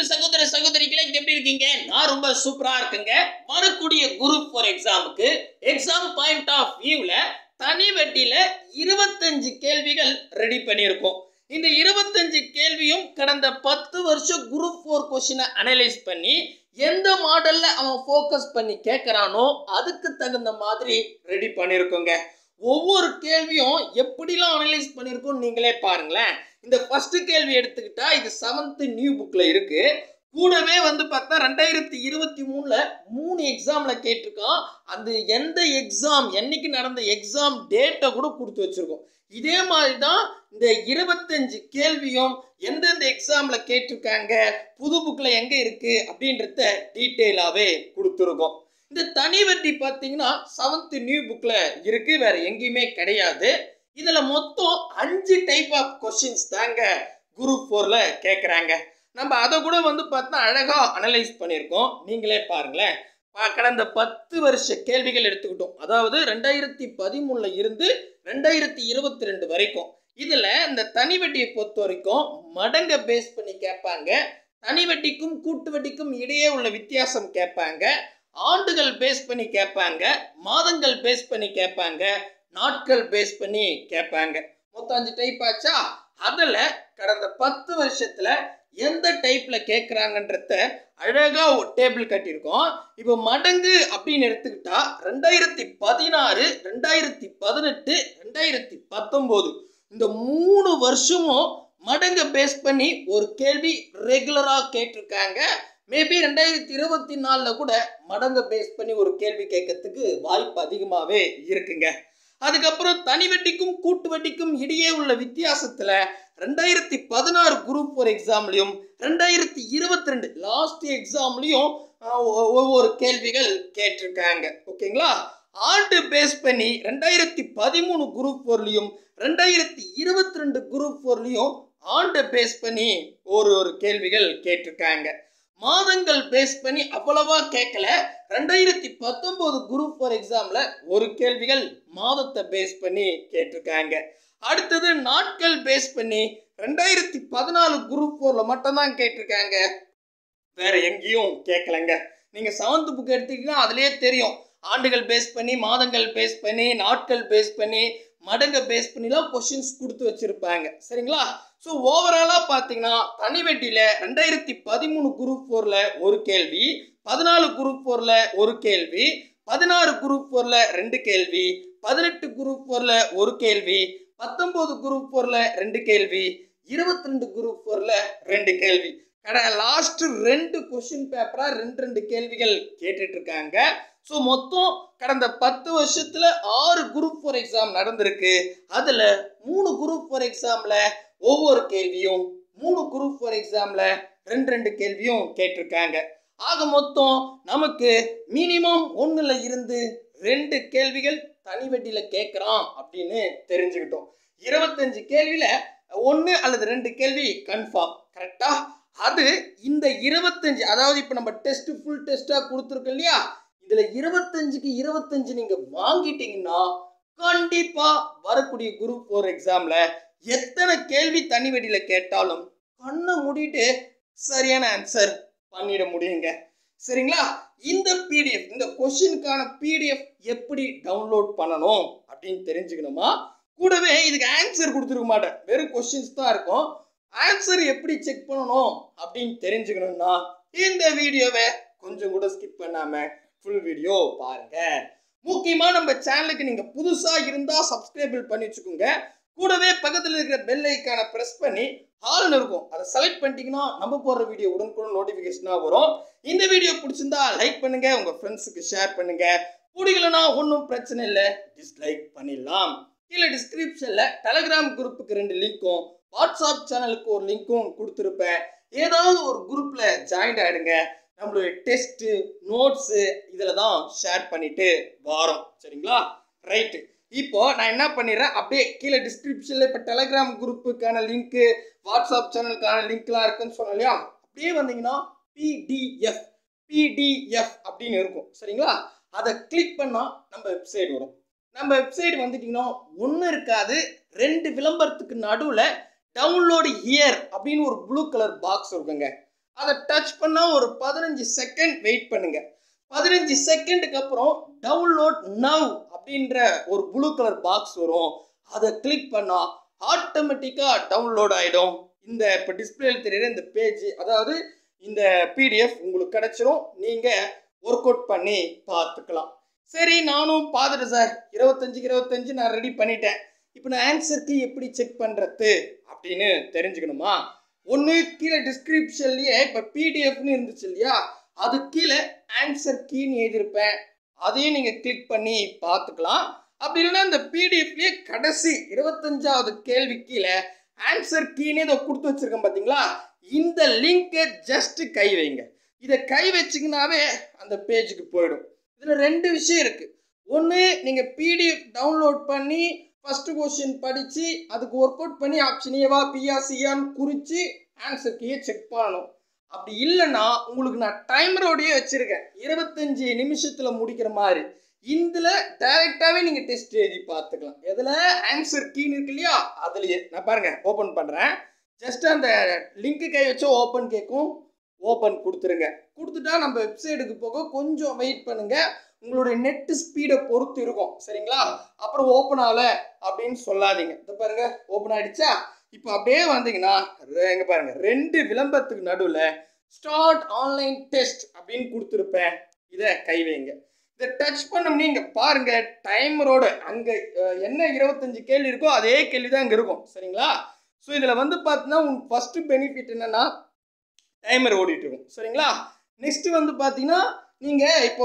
அன்பு சகோதர சகோதரிகளே எப்படி இருக்கீங்க? நான் ரொம்ப சூப்பரா இருக்குங்க. வரக்கூடிய குரூப் 4 எக்ஸாமுக்கு எக்ஸாம் பாயிண்ட் ஆஃப் வியூல தனி வட்டியில 25 கேள்விகள் ரெடி பண்ணியிருக்கோம். இந்த 25 கேள்வியும் கடந்த 10 வருஷம் குரூப் 4 கொஸ்டினை அனலைஸ் பண்ணி எந்த மாடல்ல அவன் ஃபோக்கஸ் பண்ணி கேட்கறானோ அதுக்கு தகுந்த மாதிரி ரெடி பண்ணியிருக்கோங்க. ஒவ்வொரு கேள்வியும் எப்படிலாம் அனலைஸ் பண்ணியிருக்கோம் நீங்களே பாருங்களேன். இந்த ஃபர்ஸ்ட் கேள்வி எடுத்துக்கிட்டா இது 7th நியூ புக்ல இருக்கு. கூடவே பார்த்தா 2023ல 3 எக்ஸாம்ல கேட்டிருக்கான். அது எந்த எக்ஸாம் என்னைக்கு நடந்த எக்ஸாம் டேட்டை கூட கொடுத்து வச்சிருக்கோம். இதே மாதிரி தான் இந்த 25 கேள்வியும் எந்தெந்த எக்ஸாம்ல கேட்டிருக்காங்க, புது புக்ல எங்க இருக்கு அப்படின்றத டீட்டெயிலாவே கொடுத்துருக்கோம். இந்த தனி வட்டி பார்த்தீங்கன்னா 7th நியூ புக்ல இருக்கு, வேற எங்கேயுமே கிடையாது. இதுல மொத்தம் 5 டைப் ஆஃப் கொஸ்டின்ஸ் தாங்க குரூப் 4ல கேட்குறாங்க. நம்ம அதை கூட பார்த்தா அழகா அனலைஸ் பண்ணியிருக்கோம். நீங்களே பாருங்களேன். கடந்த 10 வருஷ கேள்விகள் எடுத்துக்கிட்டோம். அதாவது 2013ல இருந்து 2022 வரைக்கும். இதுல இந்த தனி வட்டியை பொறுத்த வரைக்கும் மடங்கை பேஸ் பண்ணி கேட்பாங்க. தனி வட்டிக்கும் கூட்டு வட்டிக்கும் இடையே உள்ள வித்தியாசம் கேட்பாங்க. ஆண்டுகள் பேஸ் பண்ணி கேட்பாங்க. மாதங்கள் பேஸ் பண்ணி கேட்பாங்க. நாட்கள் பேஸ் பண்ணி கேட்பாங்க. மொத்தம் 5 டைப் ஆச்சா? அதில் கடந்த 10 வருஷத்துல எந்த டைப்ல கேட்குறாங்கன்றத அழகா ஒரு டேபிள் கட்டியிருக்கோம். இப்போ மடங்கு அப்படின்னு எடுத்துக்கிட்டா 2016, 2018, 2019 இந்த 3 வருஷமும் மடங்கை பேஸ் பண்ணி ஒரு கேள்வி ரெகுலராக கேட்டிருக்காங்க. மேபி 2024ல் கூட மடங்கை பேஸ் பண்ணி ஒரு கேள்வி கேட்கறதுக்கு வாய்ப்பு அதிகமாகவே இருக்குங்க. அதுக்கப்புறம் தனி வட்டிக்கும் கூட்டு வட்டிக்கும் இடையே உள்ள வித்தியாசத்துல 2016 குரூப் 4 எக்ஸாம்லையும் 2022 லாஸ்ட் எக்ஸாம்லையும் ஒவ்வொரு கேள்விகள் கேட்டிருக்காங்க. ஓகேங்களா? ஆண்டு பேஸ் பண்ணி 2013 குரூப் 4லையும் 2022 குரூப் 4லையும் ஆண்டு பேஸ் பண்ணி ஒரு கேள்விகள் கேட்டிருக்காங்க. மாதங்கள் பேஸ் பண்ணி அவ்வளவா கேட்கல. 2019 குரூப் 4 எக்ஸாம்ல ஒரு கேள்விகள் மாதத்தை பேஸ் பண்ணி கேட்டிருக்காங்க. அடுத்தது நாட்கள் பேஸ் பண்ணி 2014 குரூப் 4ல மட்டும்தான் கேட்டிருக்காங்க, வேற எங்கேயும் கேட்கலங்க. நீங்க 7th புக் எடுத்தீங்கன்னா அதுலயே தெரியும். ஆண்டுகள் பேஸ் பண்ணி, மாதங்கள் பேஸ் பண்ணி, நாட்கள் பேஸ் பண்ணி, மடங்கை பேஸ் பண்ணிலாம் கொஸ்டின்ஸ் கொடுத்து வச்சிருப்பாங்க. சரிங்களா? ஸோ ஓவராலாக பார்த்தீங்கன்னா தனி வட்டியில் 2013 குரூப் 4ல ஒரு கேள்வி, 14 குரூப் 4ல ஒரு கேள்வி, 16 குரூப் 4ல 2 கேள்வி, 18 குரூப் 4ல ஒரு கேள்வி, 19 குரூப் 4ல 2 கேள்வி, 22 குரூப் 4ல 2 கேள்வி. லாஸ்ட் 2 கொஸ்டின் பேப்பரா 2 கேள்விகள் கேட்டுட்டு இருக்காங்க. ஸோ மொத்தம் கடந்த 10 வருஷத்துல 6 குரூப் 4 எக்ஸாம் நடந்திருக்கு. அதுல 3 குரூப் 4 எக்ஸாம்ல ஒவ்வொரு கேள்வியும், 3 குரூப் 4 எக்ஸாம்ல 2 கேள்வியும் கேட்டிருக்காங்க. ஆக மொத்தம் நமக்கு மினிமம் 1ல இருந்து 2 கேள்விகள் தனி வட்டியில கேட்கறான் அப்படின்னு தெரிஞ்சுக்கிட்டோம். 25 கேள்வியில 1 அல்லது 2 கேள்வி கன்ஃபார்ம். கரெக்டா? அது இந்த 25, அதாவது இப்போ நம்ம டெஸ்ட் ஃபுல் டெஸ்டா கொடுத்துருக்கோம் இல்லையா? இதுல 25க்கு 25 நீங்க வாங்கிட்டீங்கன்னா கண்டிப்பா வரக்கூடிய குரூப் 4 எக்ஸாம்ல எத்தனை கேள்வி தனி வட்டியில கேட்டாலும் கண்ணை மூடிட்டு சரியான ஆன்சர் பண்ணிட முடியுங்க. சரிங்களா? இந்த PDF, இந்த கொஸ்டினுக்கான PDF எப்படி டவுன்லோட் பண்ணணும் அப்படின்னு தெரிஞ்சுக்கணுமா? கூடவே இதுக்கு ஆன்சர் கொடுத்துருக்க மாட்டேன், வெறும் கொஸ்டின்ஸ் தான் இருக்கும். ஆன்சர் எப்படி செக் பண்ணணும் அப்படின்னு தெரிஞ்சுக்கணும்னா இந்த வீடியோவை கொஞ்சம் கூட ஸ்கிப் பண்ணாம ஃபுல் வீடியோ பாருங்க. முக்கியமா நம்ம சேனலுக்கு நீங்க புதுசா இருந்தா சப்ஸ்கிரைப் பண்ணி வச்சுக்கோங்க. கூடவே பக்கத்தில் இருக்கிற பெல் ஐக்கானை பிரஸ் பண்ணி ஆல்னு இருக்கும், அதை செலக்ட் பண்ணிட்டீங்கன்னா நம்ம போடுற வீடியோ உடனுக்குடன் நோட்டிஃபிகேஷனா வரும். இந்த வீடியோ பிடிச்சிருந்தா லைக் பண்ணுங்க, உங்க ஃப்ரெண்ட்ஸுக்கு ஷேர் பண்ணுங்க. பிடிக்கலனா ஒன்றும் பிரச்சனை இல்லை, டிஸ்லைக் பண்ணிடலாம். கீழே டிஸ்கிரிப்ஷன்ல டெலிகிராம் குரூப்புக்கு 2 லிங்க்கும், வாட்ஸ்அப் சேனலுக்கு ஒரு லிங்க்கும் கொடுத்துருப்பேன். ஏதாவது ஒரு குரூப்ல ஜாயின் ஆயிடுங்க. நம்மளுடைய டெஸ்ட் நோட்ஸு இதில் தான் ஷேர் பண்ணிட்டு வரோம். சரிங்களா? ரைட்டு. இப்போ நான் என்ன பண்ணிடுறேன், அப்படியே கீழே டிஸ்கிரிப்ஷன்ல இப்போ டெலிகிராம் குரூப்புக்கான லிங்க்கு, வாட்ஸ்அப் சேனலுக்கான லிங்க்லாம் இருக்குன்னு சொன்னோம் இல்லையா? அப்படியே வந்தீங்கன்னா பிடிஎஃப் அப்படின்னு இருக்கும். சரிங்களா? அதை கிளிக் பண்ணா நம்ம வெப்சைட் வரும். நம்ம வெப்சைட் வந்துட்டீங்கன்னா ஒன்றும் இருக்காது, 2 விளம்பரத்துக்கு நடுவில் டவுன்லோடு ஹியர் அப்படின்னு ஒரு ப்ளூ கலர் பாக்ஸ் இருக்குங்க. அதை டச் பண்ணால் ஒரு 15 செகண்ட் வெயிட் பண்ணுங்க. 15 செகண்டுக்கு அப்புறம் டவுன்லோட் நவ் அப்படின்ற ஒரு ப்ளூ கலர் பாக்ஸ் வரும். அதை கிளிக் பண்ணால் ஆட்டோமேட்டிக்காக டவுன்லோட் ஆகிடும். இந்த இப்போ டிஸ்பிளேல தெரியுற இந்த பேஜ், அதாவது இந்த பிடிஎஃப் உங்களுக்கு கிடைச்சிரும். நீங்கள் ஒர்க் அவுட் பண்ணி பார்த்துக்கலாம். சரி, நானும் பார்த்துட்டேன் சார், 25க்கு 25 நான் ரெடி பண்ணிட்டேன். இப்போ நான் ஆன்சருக்கு எப்படி செக் பண்ணுறது அப்படின்னு தெரிஞ்சுக்கணுமா? ஒன்று கீழே டிஸ்கிரிப்ஷன்லேயே இப்போ பிடிஎஃப்னு இருந்துச்சு இல்லையா, அது கீழே ஆன்சர் கீன்னு எழுதியிருப்பேன். அதையும் நீங்கள் கிளிக் பண்ணி பார்த்துக்கலாம். அப்படி இல்லைன்னா இந்த பிடிஎஃப்லேயே கடைசி 25வது கேள்வி கீழே ஆன்சர் கீன்னு இதை கொடுத்து வச்சுருக்கேன் பார்த்தீங்களா, இந்த லிங்கை ஜஸ்ட்டு கை வைங்க. இதை கை வச்சிங்கனாவே அந்த பேஜுக்கு போயிடும். இதில் 2 விஷயம் இருக்குது. ஒன்று, நீங்கள் பிடிஎஃப் டவுன்லோட் பண்ணி ஃபஸ்ட்டு கொஸ்டின் படித்து அதுக்கு ஒர்க் அவுட் பண்ணி ஆப்ஷன் ஏவா பிஆ சியான்னு குறித்து ஆன்சர் கீயை செக் பண்ணணும். அப்படி இல்லைன்னா உங்களுக்கு நான் டைமரோடையே வச்சுருக்கேன், 25 நிமிஷத்தில் முடிக்கிற மாதிரி. இதில் டைரெக்டாகவே நீங்கள் டெஸ்ட் எழுதி பார்த்துக்கலாம். எதில் ஆன்சர் கீன்னு இருக்கு இல்லையா, அதுலேயே நான் பாருங்கள் ஓப்பன் பண்ணுறேன். ஜஸ்ட் அந்த லிங்க்கு கை வச்சா ஓப்பன் கேட்கும், ஓப்பன் கொடுத்துருங்க. கொடுத்துட்டா நம்ம வெப்சைட்டுக்கு போக கொஞ்சம் வெயிட் பண்ணுங்கள். உங்களுடைய நெட்டு ஸ்பீடை பொறுத்து இருக்கும், சரிங்களா? அப்புறம் ஓப்பன் ஆகலை அப்படின்னு சொல்லாதீங்க. இதை பாருங்கள் ஓப்பன் ஆகிடுச்சா? இப்போ அப்படியே வந்தீங்கன்னா இங்கே பாருங்கள் 2 விளம்பரத்துக்கு நடுவில் ஸ்டார்ட் ஆன்லைன் டெஸ்ட் அப்படின்னு கொடுத்துருப்பேன். இதை கை வைங்க. இதை டச் பண்ணோம்னு இங்கே பாருங்கள் டைமரோட அங்கே என்ன 25 கேள்வி இருக்கோ அதே கேள்வி தான் இங்கே இருக்கும், சரிங்களா? ஸோ இதில் வந்து பார்த்தீங்கன்னா உங்களுக்கு ஃபஸ்ட்டு பெனிஃபிட் என்னென்னா டைமர் ஓடிட்டு இருக்கும், சரிங்களா? நெக்ஸ்ட்டு வந்து பார்த்தீங்கன்னா நீங்கள் இப்போ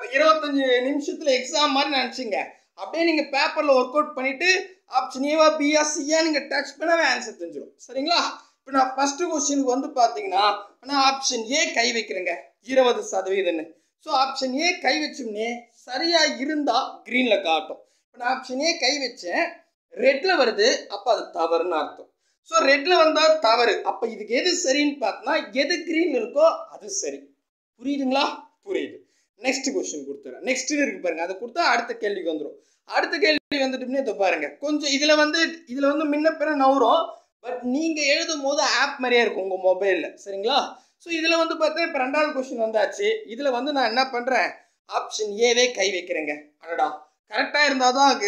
25 நிமிஷத்தில் எக்ஸாம் மாதிரி நினச்சிங்க. அப்படியே நீங்கள் பேப்பரில் ஒர்க் அவுட் பண்ணிவிட்டு ஆப்ஷன் ஏவா பிஆ சியா நீங்கள் டச் பண்ணவே ஆன்சர் தெரிஞ்சிடும், சரிங்களா? இப்போ நான் ஃபஸ்ட்டு கொஸ்டினுக்கு வந்து பார்த்தீங்கன்னா நான் ஆப்ஷன் ஏ கை வைக்கிறேங்க, 20%. ஸோ ஆப்ஷன் ஏ கை வச்சோம்னே சரியாக இருந்தால் க்ரீனில் காட்டும். இப்போ நான் ஆப்ஷன் ஏ கை வச்சேன், ரெட்டில் வருது, அப்போ அது தவறுன்னு அர்த்தம். ஸோ ரெட்டில் வந்தால் தவறு. அப்போ இதுக்கு எது சரின்னு பார்த்தோன்னா எது க்ரீன் இருக்கோ அது சரி. புரியுதுங்களா? புரியுது. நெக்ஸ்ட் கொஸ்டின் கொடுத்துறேன். நெக்ஸ்ட் இருக்கு பாருங்க, அதை கொடுத்தா அடுத்த கேள்விக்கு வந்துடும். அடுத்த கேள்வி வந்துட்டுமே இதை பாருங்க, கொஞ்சம் இதில் வந்து முன்ன பிற நவரும். பட் நீங்கள் எழுதும் போது ஆப் மாதிரியே இருக்கும் உங்கள் மொபைலில், சரிங்களா? ஸோ இதில் வந்து பார்த்தா இப்போ 2வது கொஸ்டின் வந்தாச்சு. இதில் வந்து நான் என்ன பண்ணுறேன், ஆப்ஷன் ஏவே கை வைக்கிறேங்க. அடடா, கரெக்டாக இருந்தால் தான்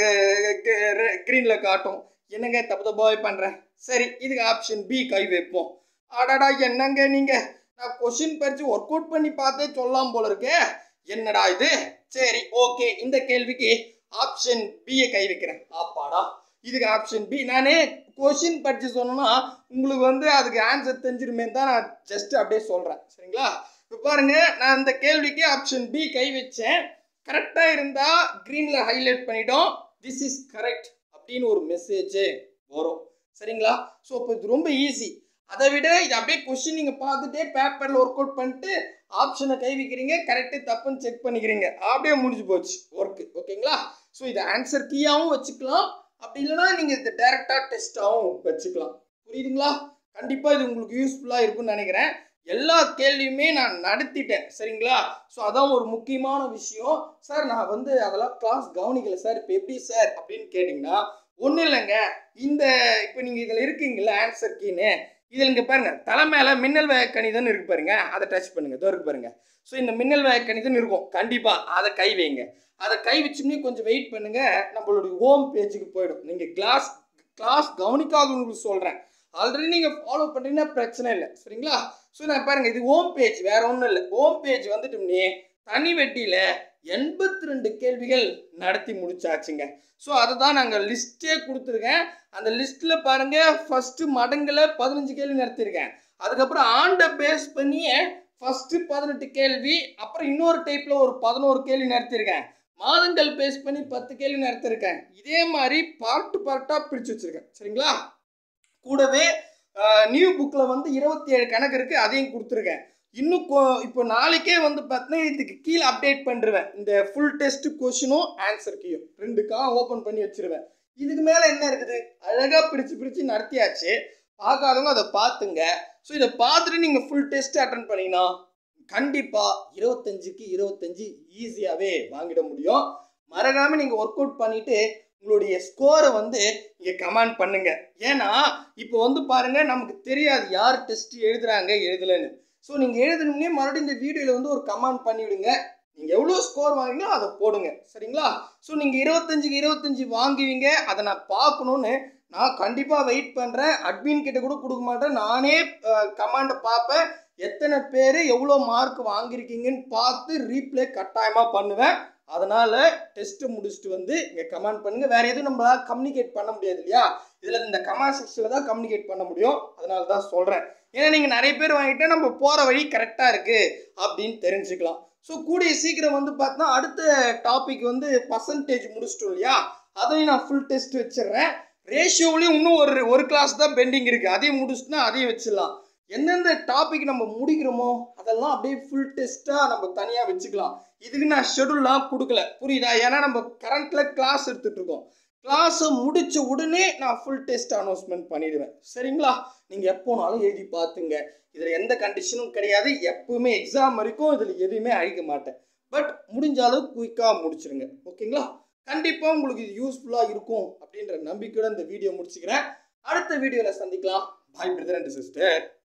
க்ரீனில் காட்டும். என்னங்க தப்பு தப்பாகவே பண்ணுறேன். சரி, இதுக்கு ஆப்ஷன் பி கை வைப்போம். அடடா, என்னங்க நீங்கள், நான் கொஸ்டின் படித்து ஒர்க் அவுட் பண்ணி பார்த்தே சொல்லலாம் போல இருக்கே, என்னடா இது? சரி, ஓகே, இந்த கேள்விக்கு ஆப்ஷன் பியை கை வைக்கிறேன். ஆப்பாடா, இதுக்கு ஆப்ஷன் பி. நானே கொஸ்டின் படித்து சொன்னோன்னா உங்களுக்கு வந்து அதுக்கு ஆன்சர் தெரிஞ்சிருமே தான் நான் ஜஸ்ட் அப்படியே சொல்கிறேன், சரிங்களா? இப்போ பாருங்கள், நான் இந்த கேள்விக்கு ஆப்ஷன் பி கை வச்சேன். கரெக்டாக இருந்தால் க்ரீனில் ஹைலைட் பண்ணிட்டோம், திஸ் இஸ் கரெக்ட் அப்படின்னு ஒரு மெசேஜ் வரும், சரிங்களா? ஸோ இப்போ இது ரொம்ப ஈஸி. அதை விட இது அப்படியே கொஸ்டின் நீங்கள் பார்த்துட்டே பேப்பரில் ஒர்க் அவுட் பண்ணிட்டு ஆப்ஷனை கை வைக்கிறீங்க, கரெக்டு தப்புன்னு செக் பண்ணிக்கிறீங்க, அப்படியே முடிஞ்சு போச்சு ஒர்க்கு, ஓகேங்களா? ஸோ இதை ஆன்சர் கீயாகவும் வச்சுக்கலாம், அப்படி இல்லைனா நீங்கள் இதை டைரெக்டாக டெஸ்ட்டாகவும் வச்சுக்கலாம். புரியுதுங்களா? கண்டிப்பாக இது உங்களுக்கு யூஸ்ஃபுல்லாக இருக்கும்னு நினைக்கிறேன். எல்லா கேள்வியுமே நான் நடத்திட்டேன், சரிங்களா? ஸோ அதான் ஒரு முக்கியமான விஷயம். சார் நான் வந்து அதெல்லாம் கிளாஸ் கவனிக்கலை சார், இப்போ எப்படி சார் அப்படின்னு கேட்டிங்கன்னா ஒன்றும் இல்லைங்க. இந்த இப்போ நீங்கள் இதில் இருக்கீங்களா ஆன்சர் கீன்னு, இதில் இங்கே பாருங்கள் தலை மேலே மின்னல் வேக கணிதம்னு இருக்கு பாருங்க, அதை டச் பண்ணுங்கள், இதோ இருக்கு பாருங்கள். ஸோ இந்த மின்னல் வேக கணிதம் இருக்கும், கண்டிப்பாக அதை கை வைங்க. அதை கை வச்சுன்னே கொஞ்சம் வெயிட் பண்ணுங்கள், நம்மளுடைய ஹோம் பேஜுக்கு போயிடும். நீங்கள் கிளாஸ் கவனிக்காதவங்களுக்கு சொல்கிறேன், ஆல்ரெடி நீங்கள் ஃபாலோ பண்ணுறீங்கன்னா பிரச்சனை இல்லை, சரிங்களா? ஸோ நான் பாருங்கள், இது ஹோம் பேஜ், வேறு ஒன்றும் இல்லை. ஹோம் பேஜ் வந்துட்டோம்னே தனி வெட்டியில் 82 கேள்விகள் நடத்தி முடிச்சாச்சுங்க. ஸோ அதை தான் நாங்கள் லிஸ்ட்டே கொடுத்துருக்கேன். அந்த லிஸ்ட்டில் பாருங்கள், ஃபஸ்ட்டு மடங்கில் 15 கேள்வி நடத்தியிருக்கேன். அதுக்கப்புறம் ஆண்டை பேஸ் பண்ணியே ஃபஸ்ட்டு 18 கேள்வி, அப்புறம் இன்னொரு டைப்பில் ஒரு 11 கேள்வி நடத்தியிருக்கேன். மாதங்கள் பேஸ் பண்ணி 10 கேள்வி நடத்தியிருக்கேன். இதே மாதிரி பார்ட்டாக பிரித்து வச்சுருக்கேன், சரிங்களா? கூடவே நியூ புக்கில் வந்து 27 கணக்கு இருக்குது, அதையும் கொடுத்துருக்கேன். இன்னும் இப்போ நாளைக்கே வந்து பார்த்தீங்கன்னா இதுக்கு கீழே அப்டேட் பண்ணிடுவேன். இந்த ஃபுல் டெஸ்ட்டு கொஷினும் ஆன்சர் கீயும் 2 ஓப்பன் பண்ணி வச்சுருவேன். இதுக்கு மேலே என்ன இருக்குது, அழகாக பிரித்து நடத்தியாச்சு. பார்க்காதவங்க அதை பார்த்துங்க. ஸோ இதை பார்த்துட்டு நீங்கள் ஃபுல் டெஸ்ட்டு அட்டன் பண்ணிங்கன்னா கண்டிப்பாக 25க்கு 25 ஈஸியாகவே வாங்கிட முடியும். மறக்காமல் நீங்கள் ஒர்க் அவுட் பண்ணிவிட்டு உங்களுடைய ஸ்கோரை வந்து இங்கே கமெண்ட் பண்ணுங்கள். ஏன்னா இப்போ வந்து பாருங்கள், நமக்கு தெரியாது யார் டெஸ்ட்டு எழுதுகிறாங்க எழுதலைன்னு. ஸோ நீங்கள் எழுதணும்னே மறுபடியும் இந்த வீடியோவில் வந்து ஒரு கமெண்ட் பண்ணிவிடுங்க. நீங்கள் எவ்வளோ ஸ்கோர் வாங்கினோ அதை போடுங்க, சரிங்களா? ஸோ நீங்கள் 25க்கு 25 வாங்குவீங்க, அதை நான் பார்க்கணுன்னு நான் கண்டிப்பாக வெயிட் பண்ணுறேன். அட்மின் கிட்ட கூட கொடுக்க மாட்டேன், நானே கமெண்டை பார்ப்பேன். எத்தனை பேர் எவ்வளோ மார்க் வாங்கியிருக்கீங்கன்னு பார்த்து ரீப்ளே கட்டாயமாக பண்ணுவேன். அதனால் டெஸ்ட்டு முடிச்சுட்டு வந்து இங்கே கமெண்ட் பண்ணுங்கள். வேறு எதுவும் நம்மளால் கம்யூனிகேட் பண்ண முடியாது இல்லையா? இதில் இந்த கமெண்ட் செக்ஷனில் தான் கம்யூனிகேட் பண்ண முடியும். அதனால தான் சொல்கிறேன். ஏன்னா நீங்கள் நிறைய பேர் வாங்கிட்டு நம்ம போகிற வழி கரெக்டாக இருக்குது அப்படின்னு தெரிஞ்சுக்கலாம். ஸோ கூடிய சீக்கிரம் வந்து பார்த்தா அடுத்த டாபிக் வந்து பர்சன்டேஜ் முடிச்சிட்டோம் இல்லையா? அதையும் நான் ஃபுல் டெஸ்ட் வச்சிடுறேன். ரேஷியோவிலையும் இன்னும் ஒரு கிளாஸ் தான் பெண்டிங் இருக்குது, அதையும் முடிச்சுட்டுனா அதையும் வச்சிடலாம். எந்தெந்த டாபிக் நம்ம முடிக்கிறோமோ அதெல்லாம் அப்படியே ஃபுல் டெஸ்ட்டாக நம்ம தனியாக வச்சுக்கலாம். இதுக்கு நான் ஷெடியூல்லாம் கொடுக்கல, புரியுதா? ஏன்னா நம்ம கரண்ட்டில் கிளாஸ் எடுத்துகிட்டு இருக்கோம். கிளாஸை முடித்த உடனே நான் ஃபுல் டெஸ்ட் அனௌன்ஸ்மெண்ட் பண்ணிடுவேன், சரிங்களா? நீங்கள் எப்போனாலும் எழுதி பார்த்துங்க. இதில் எந்த கண்டிஷனும் கிடையாது. எப்பவுமே எக்ஸாம் வரைக்கும் இதில் எதுவுமே அழிக்க மாட்டேன். பட் முடிஞ்ச அளவு குயிக்காக முடிச்சிருங்க, ஓகேங்களா? கண்டிப்பாக உங்களுக்கு இது யூஸ்ஃபுல்லாக இருக்கும் அப்படின்ற நம்பிக்கையோட இந்த வீடியோ முடிச்சுக்கிறேன். அடுத்த வீடியோவில் சந்திக்கலாம். Bye brother and sister.